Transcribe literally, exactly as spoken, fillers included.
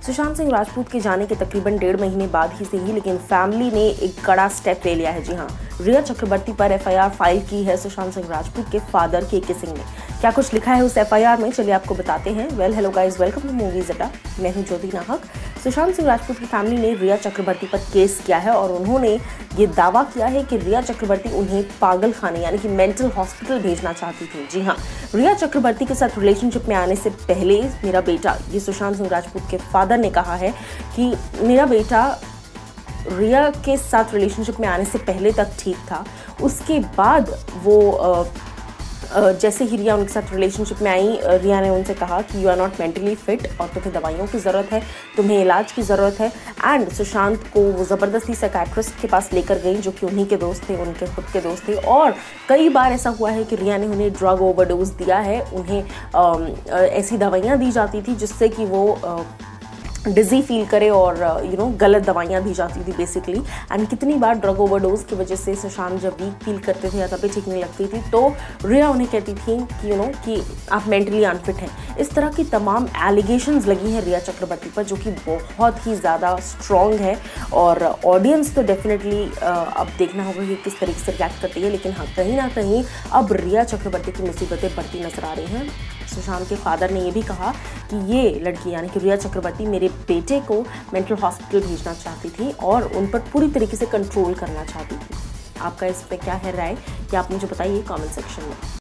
सुशांत सिंह राजपूत के जाने के तकरीबन डेढ़ महीने बाद ही सही, लेकिन फैमिली ने एक कड़ा स्टेप ले लिया है। जी हाँ, रिया चक्रवर्ती पर एफ आई आर फाइल की है सुशांत सिंह राजपूत के फादर के के सिंह ने। क्या कुछ लिखा है उस एफ आई आर में, चलिए आपको बताते हैं। Well hello guys, welcome to movies Adda. मैं हूं ज्योति नाहक। सुशांत सिंह राजपूत की फैमिली ने रिया चक्रवर्ती पर केस किया है और उन्होंने ये दावा किया है कि रिया चक्रवर्ती उन्हें पागल खाने यानी कि मेंटल हॉस्पिटल भेजना चाहती थी। जी हाँ, रिया चक्रवर्ती के साथ रिलेशनशिप में आने से पहले मेरा बेटा, ये सुशांत सिंह राजपूत के फादर ने कहा है कि मेरा बेटा रिया के साथ रिलेशनशिप में आने से पहले तक ठीक था, उसके बाद वो आ, आ, जैसे ही रिया उनके साथ रिलेशनशिप में आई, रिया ने उनसे कहा कि you are not mentally fit और तुम्हें दवाइयों की ज़रूरत है, तुम्हें इलाज की ज़रूरत है। एंड सुशांत को वो ज़बरदस्ती साइकियाट्रिस्ट के पास लेकर गई, जो कि उन्हीं के दोस्त थे, उनके खुद के दोस्त थे। और कई बार ऐसा हुआ है कि रिया ने उन्हें ड्रग ओवरडोज दिया है, उन्हें आ, आ, ऐसी दवाइयाँ दी जाती थी जिससे कि वो आ, डिजी फील करे और यू नो गलत दवाइयाँ दी जाती थी बेसिकली। एंड कितनी बार ड्रग ओवरडोज की वजह से सुशांत जब वीक फील करते थे या तभी ठीक नहीं लगती थी, तो रिया उन्हें कहती थी कि यू नो कि आप मेंटली अनफिट हैं। इस तरह की तमाम एलिगेशंस लगी हैं रिया चक्रवर्ती पर, जो कि बहुत ही ज़्यादा स्ट्रॉन्ग है। और ऑडियंस तो डेफिनेटली अब देखना होगा कि किस तरीके से रिएक्ट करती है। लेकिन हाँ, कहीं ना कहीं अब रिया चक्रवर्ती की मुसीबतें बढ़ती नजर आ रही हैं। सुशांत के फादर ने यह भी कहा कि ये लड़की यानी कि रिया चक्रवर्ती मेरे बेटे को मेंटल हॉस्पिटल भेजना चाहती थी और उन पर पूरी तरीके से कंट्रोल करना चाहती थी। आपका इस पे क्या है राय, कि आप मुझे बताइए कमेंट सेक्शन में।